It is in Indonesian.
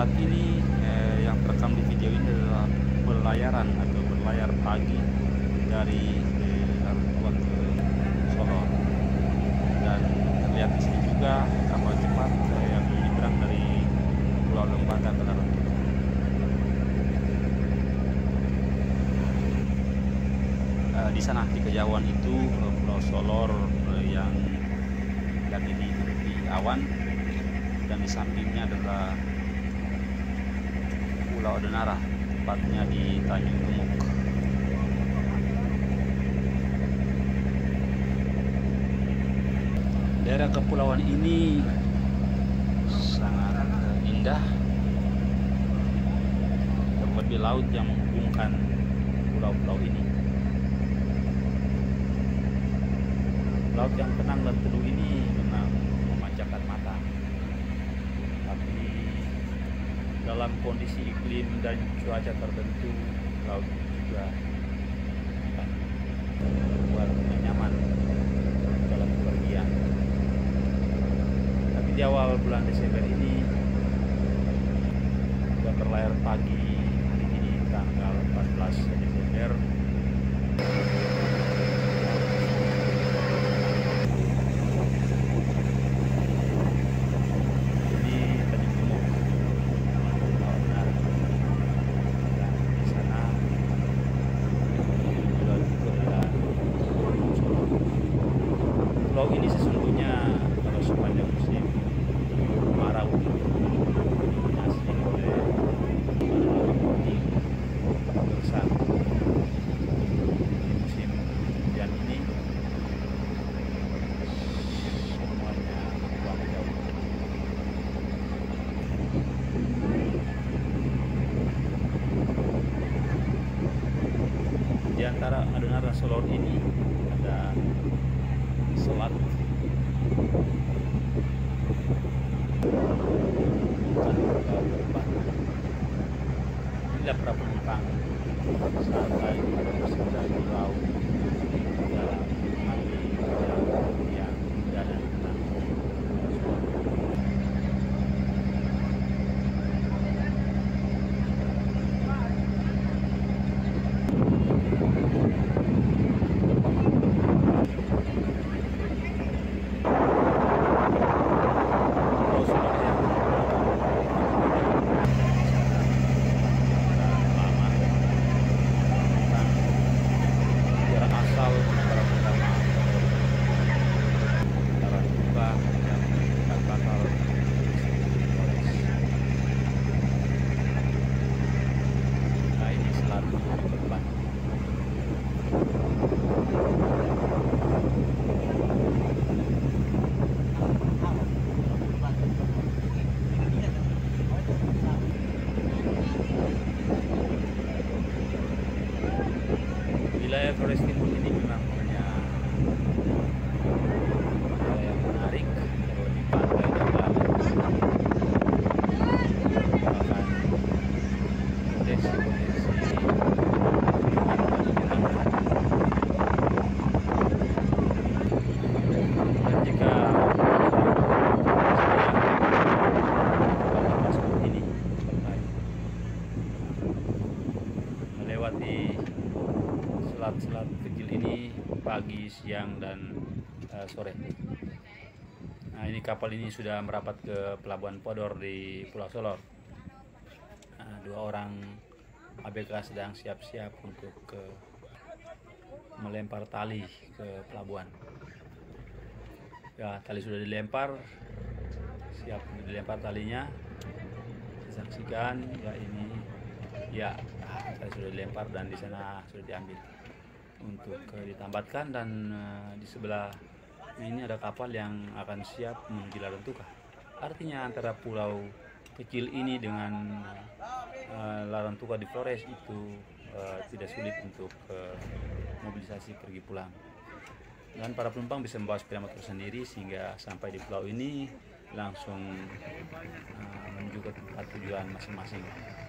saat ini yang terekam di video ini adalah pelayaran atau berlayar pagi dari Larantuka ke Solo, dan terlihat di sini juga kapal cepat yang menyeberang dari Pulau Lembata ke Larantuka. Di sana di kejauhan itu Pulau Solor yang lagi ditutupi awan, dan di sampingnya adalah Pulau Denarah, tepatnya di Tanjung Gemuk. Daerah kepulauan ini sangat indah, terlebih laut yang menghubungkan pulau-pulau ini. Laut yang tenang dan teduh ini memang memanjakan mata, tapi dalam kondisi iklim dan cuaca tertentu, laut juga akan membuat nyaman dalam bepergian. Tapi di awal bulan Desember ini, kita berlayar pagi hari ini tanggal 14 Desember. Pulau ini sesungguhnya kalau sepanjang musim kemarau didominasi oleh putih gersang. Di musim hujan ini semuanya berubah jauh. Di antara Adonar dan Solor ini ada selat bukan bila para penumpang santai bersantai di laut dalam menikmati yang indah dan tenang. Wilayah Flores Timur ini memang punya hal yang menarik, terlebih pantai dan laut merupakan potensi-potensi dan jika ini melewati selat-selat kecil ini pagi, siang, dan sore. Nah, ini kapal ini sudah merapat ke Pelabuhan Podor di Pulau Solor. Nah, 2 orang ABK sedang siap-siap untuk melempar tali ke pelabuhan. Ya, tali sudah dilempar, siap dilempar talinya. Disaksikan ya ini, ya tali sudah dilempar dan di sana sudah diambil untuk ditambatkan, dan di sebelah ini ada kapal yang akan siap menuju Larantuka. Artinya antara pulau kecil ini dengan Larantuka di Flores itu tidak sulit untuk mobilisasi pergi pulang. Dan para penumpang bisa membawa sepeda motor sendiri sehingga sampai di pulau ini langsung menuju ke tempat tujuan masing-masing.